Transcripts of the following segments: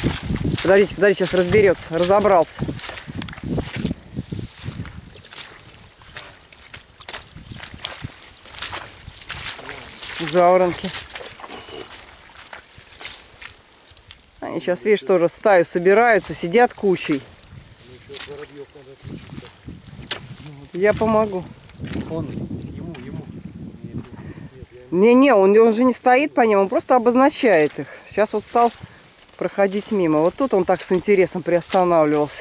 Подождите, сейчас разберется, разобрался. Жаворонки. Они сейчас, видишь, тоже в стаю собираются, сидят кучей. Я помогу. Не, он же не стоит по ним, он просто обозначает их. Сейчас вот стал проходить мимо. Вот тут он так с интересом приостанавливался.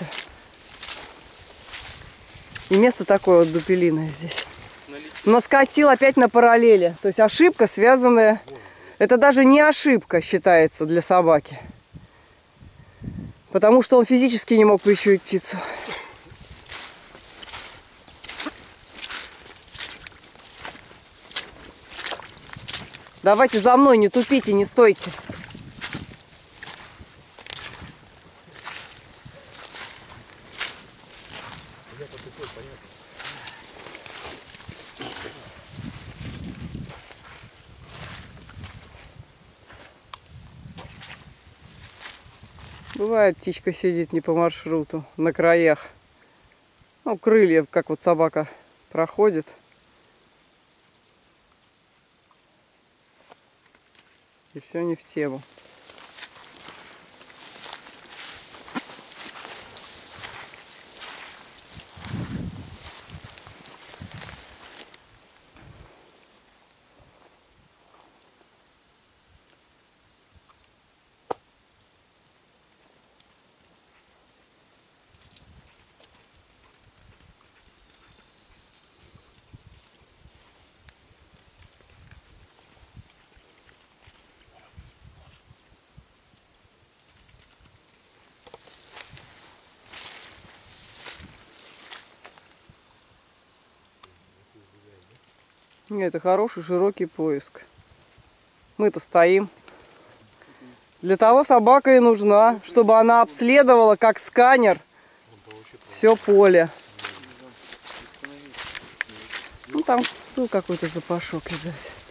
И место такое вот дупелиное здесь. Наскочил опять на параллели. То есть ошибка, связанная... Это даже не ошибка считается для собаки. Потому что он физически не мог почуять птицу. Давайте за мной, не тупите, не стойте. Бывает, птичка сидит не по маршруту, на краях. Ну, крылья, как вот собака проходит. И все не в тему. Это хороший широкий поиск. Мы-то стоим. Для того собака и нужна, чтобы она обследовала, как сканер, все поле. Ну там был какой-то запашок, видать.